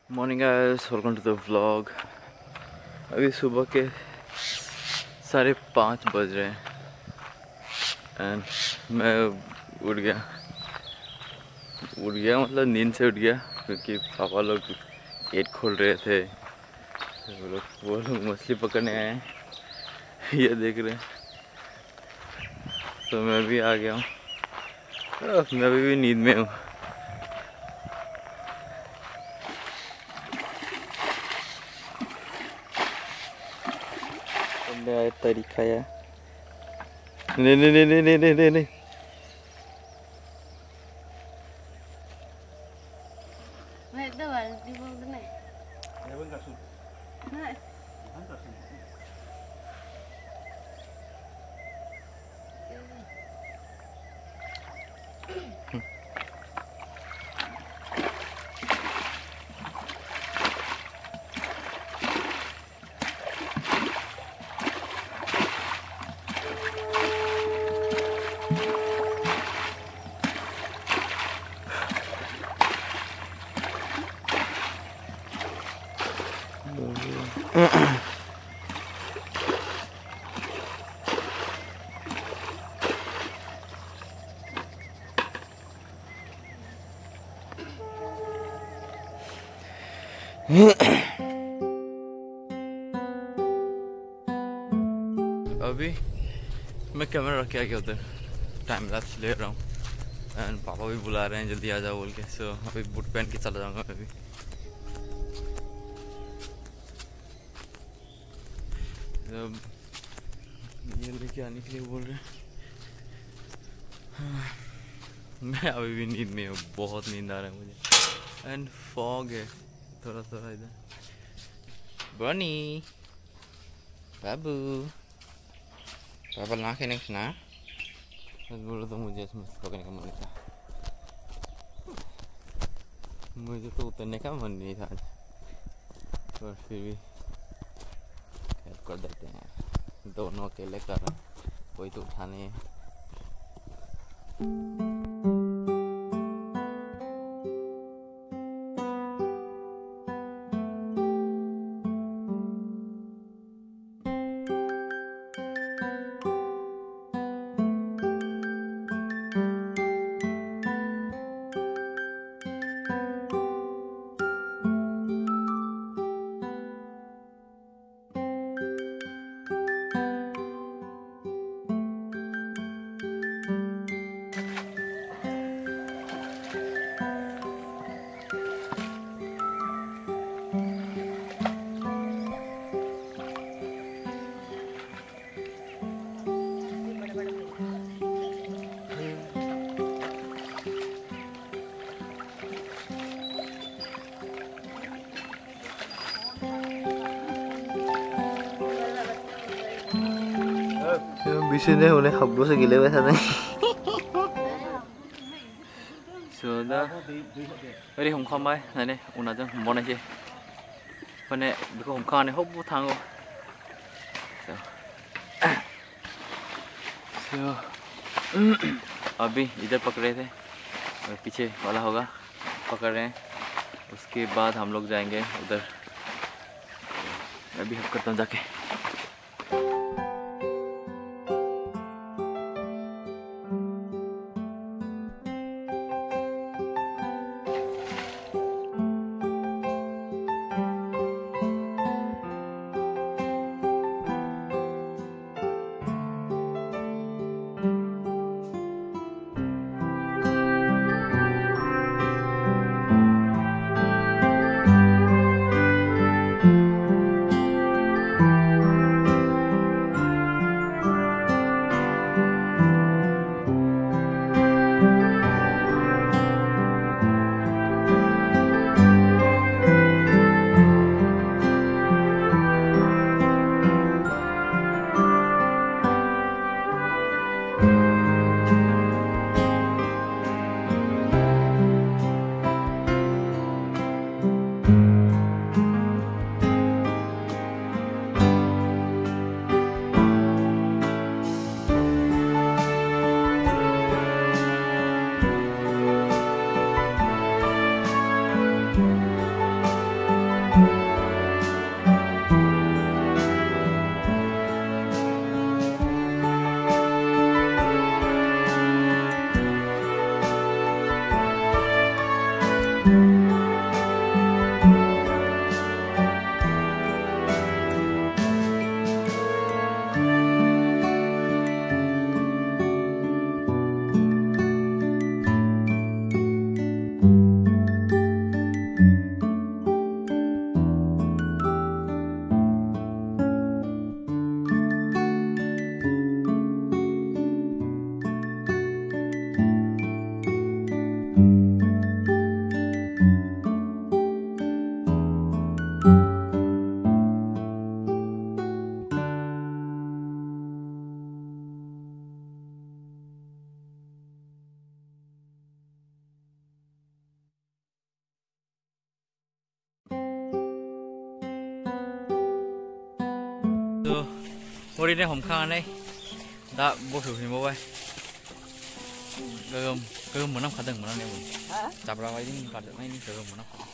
Morning guys, welcome to the vlog. अभी सुबह के 5:30 बज रहे हैं एंड मैं उठ गया मतलब नींद से उठ गया क्योंकि पापा लोग गेट खोल रहे थे। वो लोग मछली पकड़ने आए हैं, ये देख रहे हैं। तो मैं भी आ गया हूँ। मैं अभी भी नींद में हूँ। नया तरीका है। नहीं नहीं नहीं नहीं नहीं नहीं नहीं नहीं। अभी मैं कैमरा रख के आ गया उधर, टाइम लैप्स ले रहा हूँ एंड पापा भी बुला रहे हैं जल्दी आ जाओ बोल के। सो अभी बूट पहन के चला जाऊँगा मैं भी। ये लेके आने के लिए बोल रहे हैं। मैं अभी भी नींद में हूँ, बहुत नींद आ रहा है मुझे एंड फॉग है थोड़ा थोड़ा इधर। बनी बाबू पापा ना खेने ना बोलो तो मुझे इसमें पकड़ने का मन था। मुझे तो उतरने का मन नहीं था आज, पर फिर भी हेल्प कर देते हैं। दोनों अकेले कर रहे हैं, कोई तो उठाने है। बिसुने उन्हें खब्बों से गिले हुए थे नहीं। सुधा अरे हम खामाय नाने उनाजों हम बनाइसे माने बेखौ हम खाने हब्बो थांगो। अभी इधर पकड़े थे और पीछे वाला होगा पकड़ रहे हैं। उसके बाद हम लोग जाएंगे उधर। मैं भी हेल्प करता हूँ जाके। ओरैनो हमखांनानै दा बस'फिनबावबाय गोगोम मोनामखादों मोनामनायावबो जाब्रा बायदि गारजोबनायनि गोगोम मोनामखादों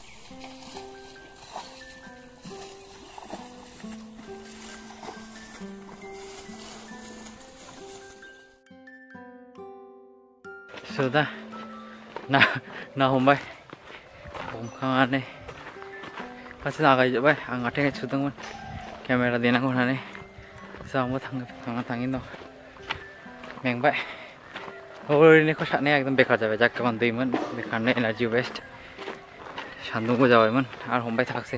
दा ना हमबाय हमखांनानै फारसे नागायजोब्बाय आं आथिं सुदोंमोन केमेरा देनांगौ होननानै आंबो थाङिनो दं मेंबाय ओरैनोखौ सारनाया एकदम बेकार जाबाय जा गोबां दैमोन बेखारनो एनार्जि वेस्ट सान्दुंबो जाबायमोन आरो हमबाय थाखासै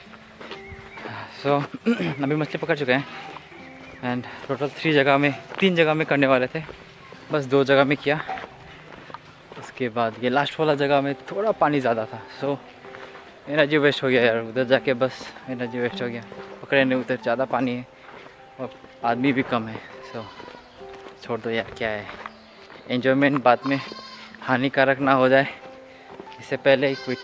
सो अभी मछली पकड़ चुके हैं एंड टोटल 3 जगह में करने वाले थे बस 2 जगह में किया उसके बाद ये लास्ट वाला जगह में थोड़ा पानी ज़्यादा था सो एनर्जी वेस्ट हो गया यार उधर जाके बस एनर्जी वेस्ट हो गया पकड़े नहीं उधर ज़्यादा पानी है और आदमी भी कम है सो छोड़ दो यार क्या है एंजॉयमेंट बाद में हानिकारक ना हो जाए इससे पहले ही क्विट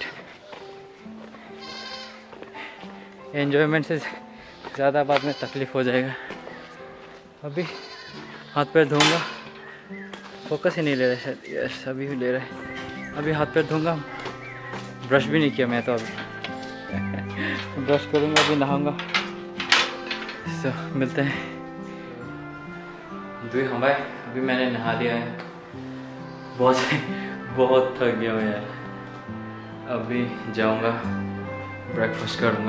एंजॉयमेंट से ज़्यादा बाद में तकलीफ़ हो जाएगा अभी हाथ पैर धोऊंगा फोकस ही नहीं ले रहे शायद यस अभी ले रहे अभी हाथ पैर धोऊंगा ब्रश भी नहीं किया मैं तो अभी ब्रश करूँगा अभी नहाऊंगा सो मिलते हैं हमारे अभी मैंने नहा लिया है बहुत थक गया हूँ यार अभी जाऊँगा ब्रेकफास्ट करूँगा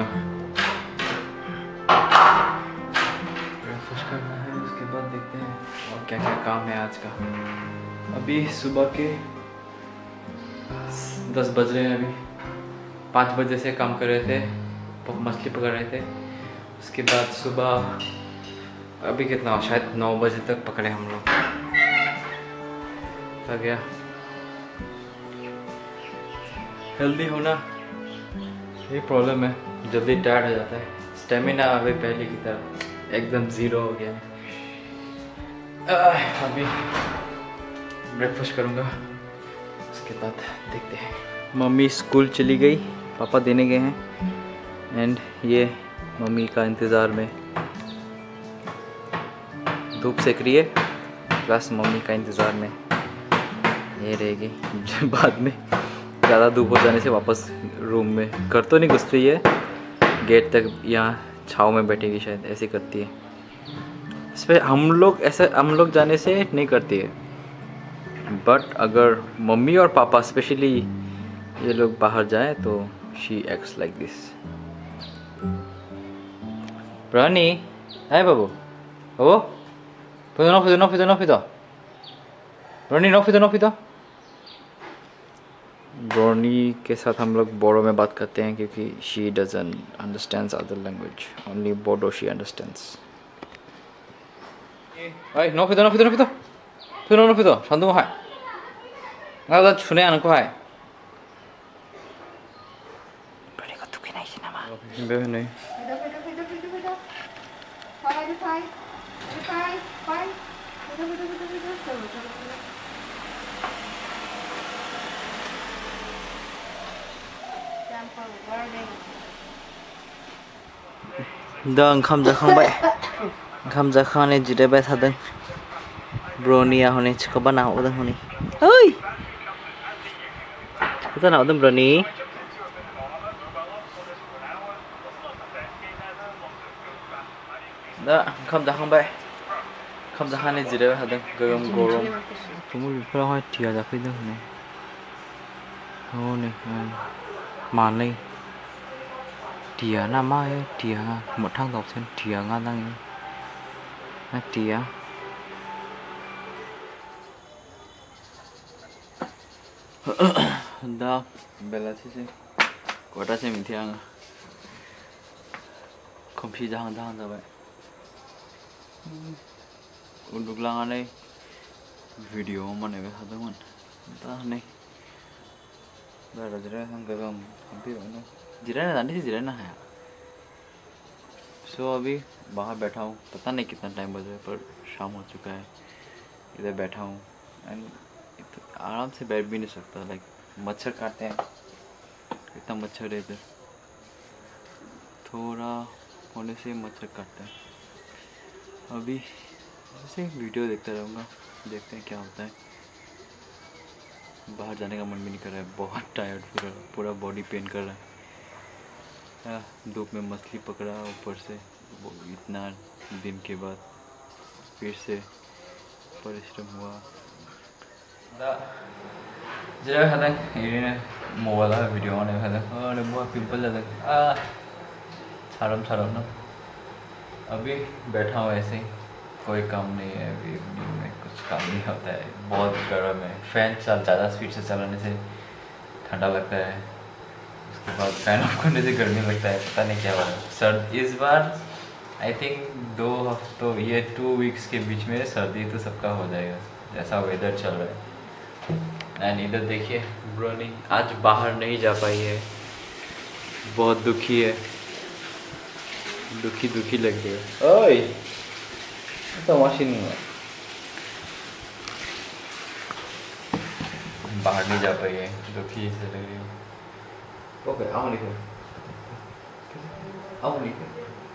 ब्रेकफास्ट करना है उसके बाद देखते हैं और क्या क्या काम है आज का अभी सुबह के 10 बज रहे हैं अभी 5 बजे से काम कर रहे थे मछली पकड़ रहे थे उसके बाद सुबह अभी कितना शायद 9 बजे तक पकड़े हम लोग थक गया हेल्दी होना ये प्रॉब्लम है जल्दी टायर्ड हो जाता है स्टेमिना अभी पहले की तरह एकदम ज़ीरो हो गया है अभी ब्रेकफास्ट करूँगा उसके बाद देखते हैं मम्मी स्कूल चली गई पापा देने गए हैं एंड ये मम्मी का इंतज़ार में धूप सेक रही है प्लस मम्मी का इंतज़ार में ये रहेगी बाद में ज़्यादा धूप हो जाने से वापस रूम में कर तो नहीं घुसती है गेट तक यहाँ छाँव में बैठेगी शायद ऐसे करती है इस पर हम लोग जाने से नहीं करती है बट अगर मम्मी और पापा स्पेशली ये लोग बाहर जाए तो she acts like this Berani? Hai babu? Babu? Pito. Berani no pito. ब्रोनी के साथ हम लोग बोडो में बात करते हैं क्योंकि she doesn't understands other language only Bodo she understands ओइ नो फिदो शांतु हाय 나도 주네 않을 거 하이 브로니가 두개 나 있나 마 배우네 दा ओंखाम जाखांबाय ओंखाम जाखांनानै जिरायबाय थादों ब्रोनिया हनै चिखोबा नाहरदों हनै ओइ kita नाहरदों ब्रोनी दा ओंखाम जाखांबाय ओंखाम जाखांनानै जिरायबाय थादों गोगोम गरम तुमु बिफोरावहाय टिया जाफैदों हनै हनै मानै टिया ना मा टिया मोथां दाउसेन टिया nga नाङो ना टिया दा बेलासिसै गटासे मिथिया आङो खोमसि जाहां जाबाय उन्दुग्लांनानै भिडिअ बानायबाय थादोंमोन दा नै बारा जिरायना गोगोम फैबाय जिराना जाने से जिराना है सो अभी बाहर बैठा हूँ पता नहीं कितना टाइम बज रहा है पर शाम हो चुका है इधर बैठा हूँ एंड आराम से बैठ भी नहीं सकता लाइक मच्छर काटते हैं इतना मच्छर है इधर थोड़ा होने से मच्छर काटते हैं अभी ऐसे वीडियो देखता रहूँगा, देखते हैं क्या होता है। बाहर जाने का मन भी नहीं कर रहा है, बहुत टायर्ड फील हो रहा है, पूरा बॉडी पेन कर रहा है। धूप में मछली पकड़ा, ऊपर से वो इतना दिन के बाद फिर से परिश्रम हुआ। जरा खादा इन्हें मोबाइल का वीडियो आने खादा और मुँह पिंपल जाता छाड़म ना। अभी बैठा हूँ ऐसे ही, कोई काम नहीं है। अभी इवनिंग में कुछ काम नहीं होता है, बहुत गर्म है। फैन ज़्यादा स्पीड से चलाने से ठंडा लगता है, उसके बाद फैन ऑफ करने से गर्मी लगता है। पता नहीं क्या हुआ सर्द इस बार। आई थिंक 2 हफ्तों ये 2 वीक्स के बीच में सर्दी तो सबका हो जाएगा, जैसा वेदर चल रहा है। एंड इधर देखिए ब्रोनी आज बाहर नहीं जा पाई है, बहुत दुखी है, दुखी लग रही है। ओए तो मशीन नहीं है, बाहर नहीं जा पाई है, दुखी से लग रही है। ओके आओ निकल, आओ निकल,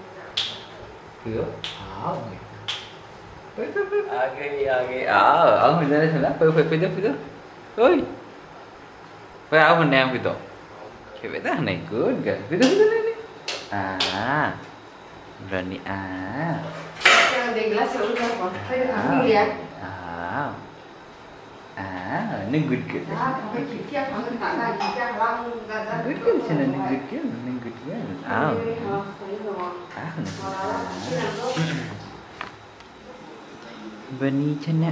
आओ निकल, आगे आओ इधर से ना, पिदो ओए ओए आओ बनने हम पिदो क्या बेटा नहीं गुड गर्ल पिदो नहीं berani ini good girl. Good girl sana, ini good girl, ini good girl. Berani sana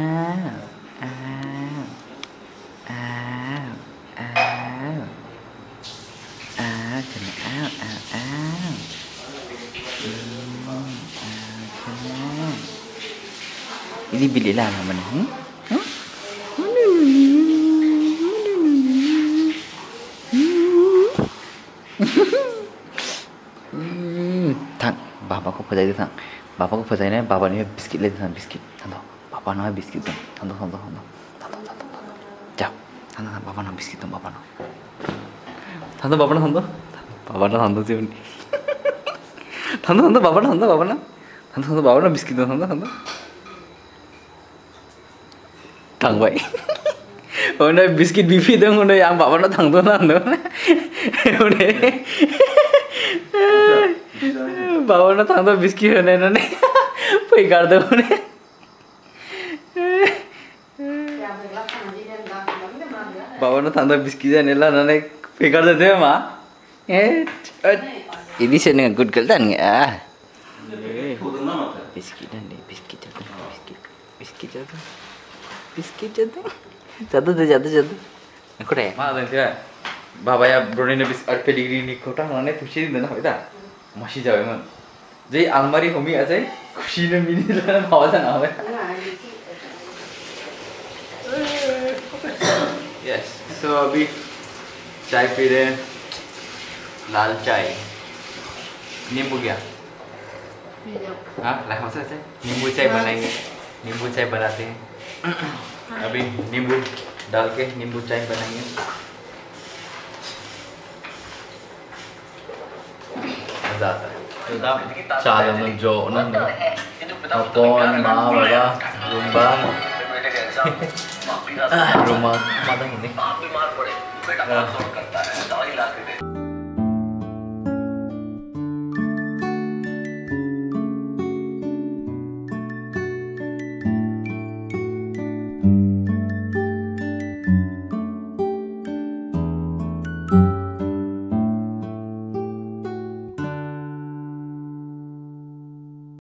ini bilik lah mana? Thằng बाबा को फसाई दे, थंग बाबा को फसाई ना, बाबा ने बिस्किट ले दे, थंग बिस्किट थंदो बाबा ना बिस्किट दो, थंदो जाओ थंदो बाबा ना बिस्किट दो, बाबा ना थंदो बाबा ना थंदो से थंदो बाबा ना थंदो बाबा ना बिस्किट दो, थंदो थांबाय उन्हें बिस्किट बिफी दं उन्हें आं बाबा ना थांदो ना उन्हें बाबा ना थांदो बिस्किट होने ना ने पैर कर दो उन्हें बाबा ना थांदो बिस्किट जाने ला ना ने पैर कर देते हैं माँ ini sih dengan good girl dan ya biscuit jatuh aku deh mana tuh ya बाबा या ब्रोनी ने बिस्किट पेडिग्री नि खोटा माने खुशी दिन हो दा मसी जावे मन जे आंगमारी हमी आछे खुशी ने मिनि लाना बाबा जाना होबे यस सो अभी चाय पी रहे हैं, लाल चाय नींबू क्या हाँ लाइक मसा चाय नींबू चाय बनाएंगे, नींबू चाय बनाते हैं अभी नींबू डाल के नींबू चाय बनाएंगे। मजा आता है चाय में जो ना अपन माँ बाबा rumah rumah mana ini